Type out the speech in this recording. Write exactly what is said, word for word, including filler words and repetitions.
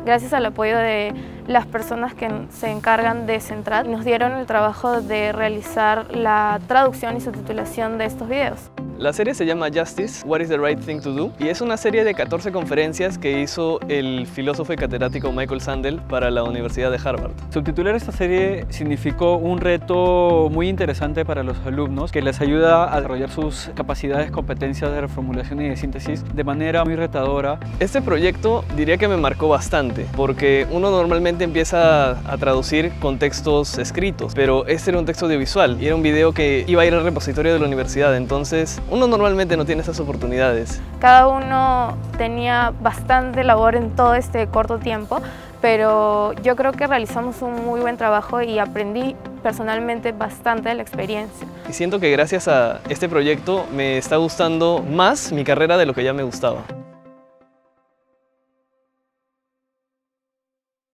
gracias al apoyo de las personas que se encargan de Central, nos dieron el trabajo de realizar la traducción y subtitulación de estos videos. La serie se llama Justice, What is the Right Thing to Do? Y es una serie de catorce conferencias que hizo el filósofo y catedrático Michael Sandel para la Universidad de Harvard. Subtitular esta serie significó un reto muy interesante para los alumnos que les ayuda a desarrollar sus capacidades, competencias de reformulación y de síntesis de manera muy retadora. Este proyecto diría que me marcó bastante porque uno normalmente empieza a traducir con textos escritos, pero este era un texto audiovisual y era un video que iba a ir al repositorio de la universidad, entonces uno normalmente no tiene esas oportunidades. Cada uno tenía bastante labor en todo este corto tiempo, pero yo creo que realizamos un muy buen trabajo y aprendí personalmente bastante de la experiencia. Y siento que gracias a este proyecto me está gustando más mi carrera de lo que ya me gustaba.